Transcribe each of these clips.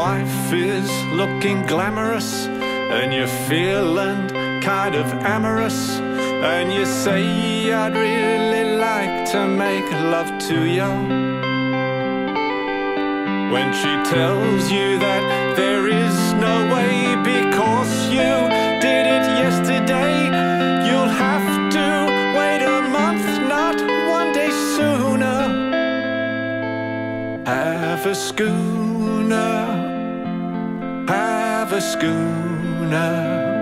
wife is looking glamorous, and you're feeling kind of amorous, and you say, I'd really like to make love to you. When she tells you that there is no way because you did it yesterday, you'll have to wait a month, not one day sooner. Have a schooner, have a schooner,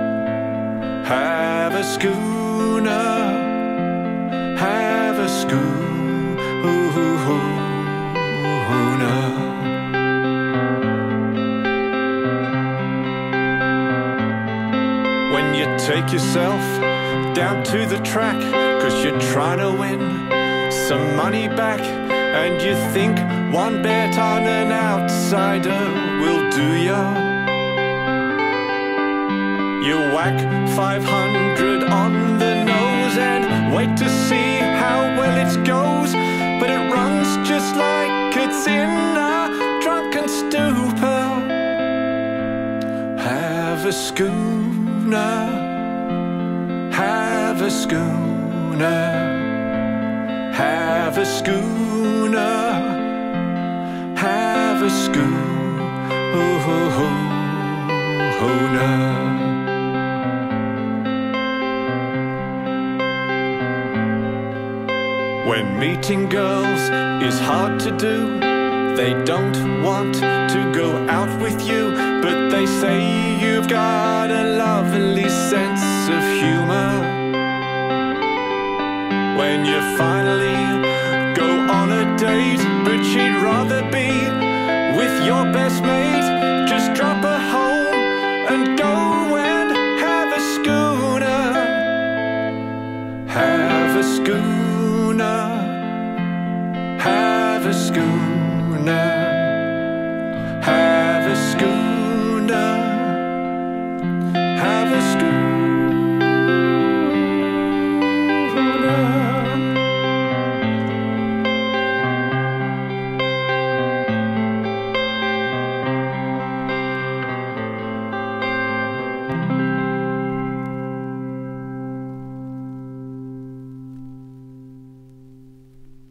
have a schooner, have a schooner. When you take yourself down to the track, 'cause you're trying to win some money back, and you think one bet on an outsider will do ya. You whack 500 on the nose and wait to see how well it goes, but it runs just like it's in a drunken stupor. Have a schooner, have a schooner, have a schooner, have a schooner. When meeting girls is hard to do, they don't want to go out with you, but they say you've got a lovely sense of humor. When you finally go on a date, but she'd rather be with your best mate,